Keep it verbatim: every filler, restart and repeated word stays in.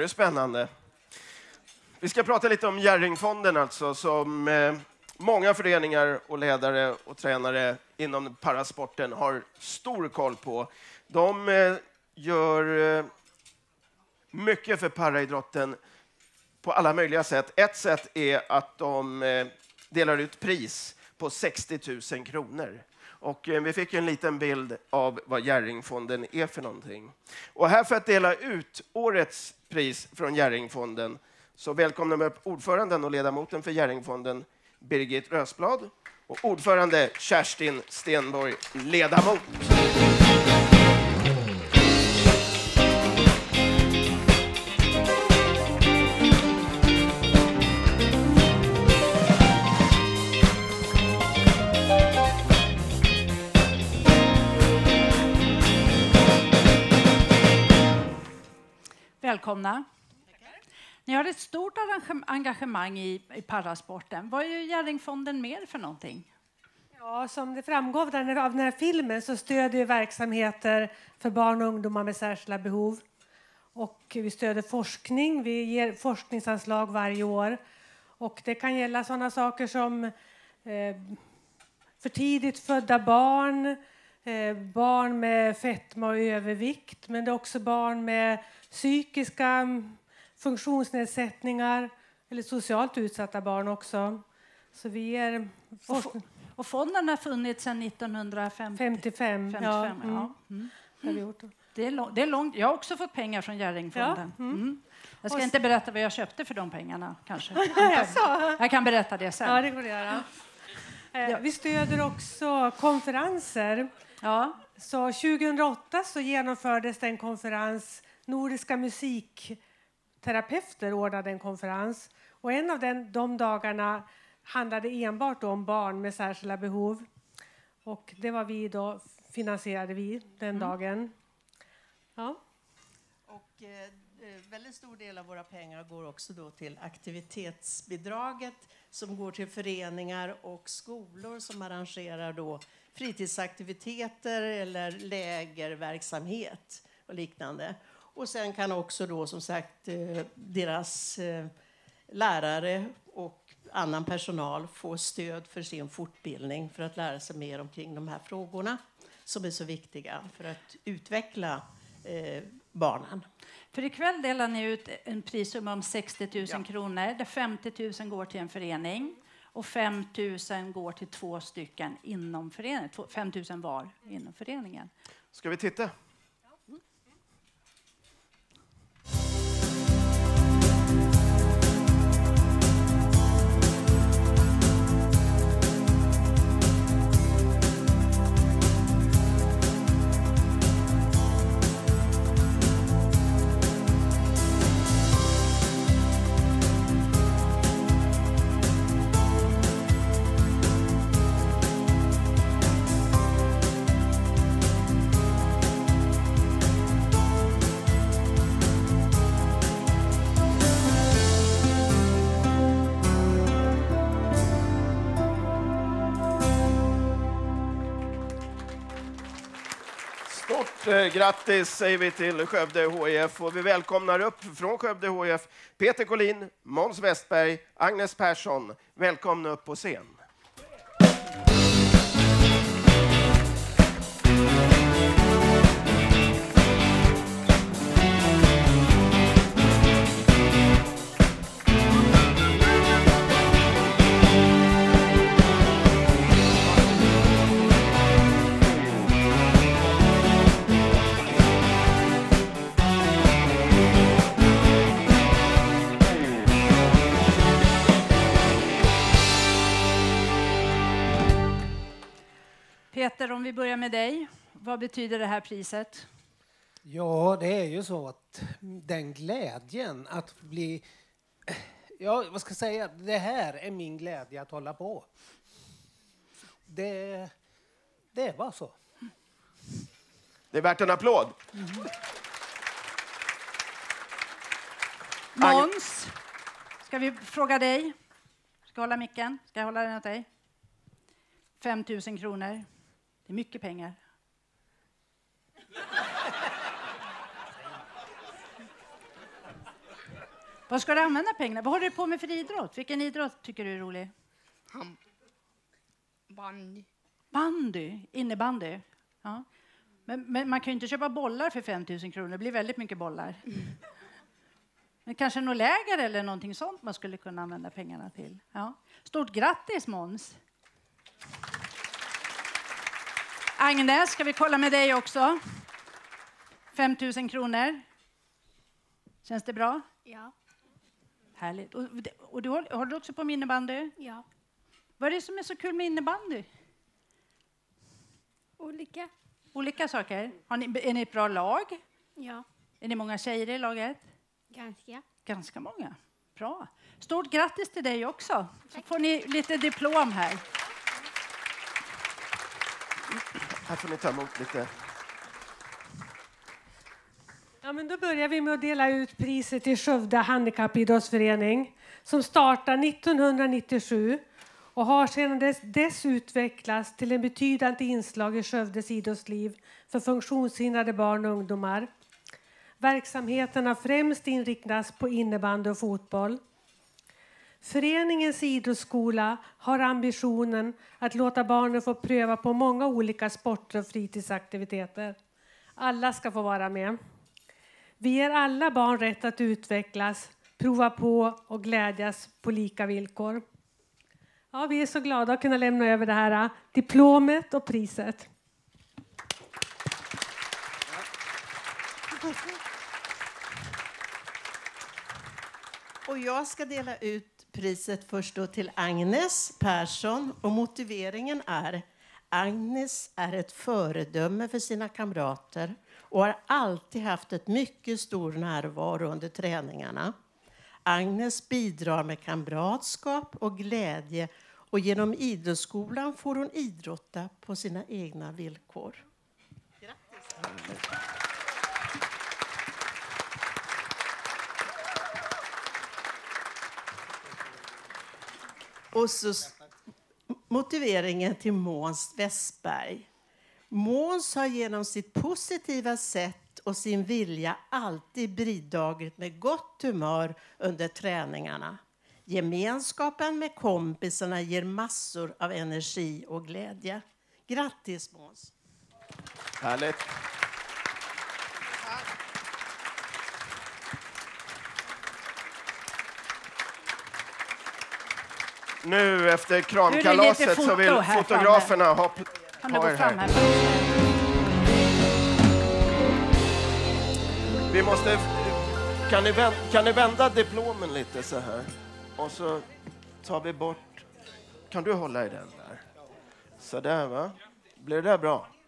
är det spännande. Vi ska prata lite om Jerringfonden alltså, som eh, många föreningar och ledare och tränare inom parasporten har stor koll på. De eh, gör eh, mycket för paraidrotten på alla möjliga sätt. Ett sätt är att de eh, delar ut pris på sextio tusen kronor. Och eh, vi fick en liten bild av vad Jerringfonden är för någonting. Och här för att dela ut årets pris från Jerringfonden så välkomnar vi upp ordföranden och ledamoten för Jerringfonden, Birgit Rösblad, och ordförande Kerstin Stenborg, ledamot. Välkomna. Ni har ett stort engagemang i, i parasporten. Vad är Jerringfonden mer för någonting? Ja, som det framgår av den, av den här filmen så stödjer vi verksamheter för barn och ungdomar med särskilda behov. Och vi stöder forskning. Vi ger forskningsanslag varje år. Och det kan gälla sådana saker som eh, för tidigt födda barn, eh, barn med fetma och övervikt, men det är också barn med psykiska funktionsnedsättningar eller socialt utsatta barn också. Så vi är och, och fonden har funnits sedan nittonhundrafemtiofem. femtiofem, ja. Mm. Ja. Mm. Har vi gjort. Det är lång, det är långt. Jag har också fått pengar från Jerringfonden. Ja. Mm. Mm. Jag ska och inte berätta vad jag köpte för de pengarna kanske. jag, jag kan berätta det sen. Ja, det går det göra. Eh, vi stöder också konferenser. Ja. Så tjugohundraåtta så genomfördes det en konferens. Nordiska musikterapeuter ordnade en konferens. Och en av den, de dagarna handlade enbart om barn med särskilda behov. Och det var vi då, finansierade vi den mm. dagen. Ja. Och eh, väldigt stor del av våra pengar går också då till aktivitetsbidraget som går till föreningar och skolor som arrangerar då fritidsaktiviteter eller lägerverksamhet och liknande. Och sen kan också då som sagt deras lärare och annan personal få stöd för sin fortbildning för att lära sig mer omkring de här frågorna som är så viktiga för att utveckla eh, barnen. För ikväll delar ni ut en prissumma om sextio tusen ja. kronor där femtio tusen går till en förening och fem tusen går till två stycken inom föreningen. fem tusen var inom föreningen. Ska vi titta? Grattis säger vi till Skövde H I F och vi välkomnar upp från Skövde H I F Peter Collin, Måns Westberg, Agnes Persson. Välkomna upp på scen. Peter, om vi börjar med dig. Vad betyder det här priset? Ja, det är ju så att den glädjen att bli... Ja, vad ska jag säga? Det här är min glädje att hålla på. Det, det är bara så. Det är värt en applåd. Mm. Måns, ska vi fråga dig? Ska jag hålla micken? Ska jag hålla den åt dig? fem tusen kronor. Det är mycket pengar. Vad ska du använda pengarna? Vad håller du på med för idrott? Vilken idrott tycker du är rolig? Han... Bandy. Bandy? Innebandy? Ja. Men, men man kan ju inte köpa bollar för fem tusen kronor. Det blir väldigt mycket bollar. Mm. Men kanske något läger eller någonting sånt man skulle kunna använda pengarna till. Ja. Stort grattis, Måns. Agnes, ska vi kolla med dig också? fem tusen kronor. Känns det bra? Ja. Härligt. Och, och du håller, håller du också på med innebandy? Ja. Vad är det som är så kul med innebandy? Olika. Olika saker. Har ni, är ni ett bra lag? Ja. Är ni många tjejer i laget? Ganska. Ganska många. Bra. Stort grattis till dig också. Så får ni lite diplom här. Här får ni ta emot lite. Ja, men då börjar vi med att dela ut priset till Skövde handikappidrottsförening som startar nittonhundranittiosju och har sedan dess, dess utvecklats till en betydande inslag i Skövdes idrottsliv för funktionshindrade barn och ungdomar. Verksamheten har främst inriktats på innebandy och fotboll. Föreningens idrottsskola har ambitionen att låta barnen få pröva på många olika sporter och fritidsaktiviteter. Alla ska få vara med. Vi ger alla barn rätt att utvecklas, prova på och glädjas på lika villkor. Ja, vi är så glada att kunna lämna över det här diplomet och priset. Och jag ska dela ut priset först då till Agnes Persson. Och motiveringen är: Agnes är ett föredöme för sina kamrater och har alltid haft ett mycket stor närvaro under träningarna. Agnes bidrar med kamratskap och glädje och genom idrottsskolan får hon idrotta på sina egna villkor. Grattis! Och så motiveringen till Måns Westberg. Måns har genom sitt positiva sätt och sin vilja alltid bidragit med gott humör under träningarna. Gemenskapen med kompisarna ger massor av energi och glädje. Grattis, Måns! Härligt. Nu efter kramkalaset foto så vill här fotograferna ha, Kan ha du er gå fram här. här? Vi måste, kan, ni vända, kan ni vända diplomen lite så här? Och så tar vi bort... Kan du hålla i den där? Så där, va? Blir det där bra?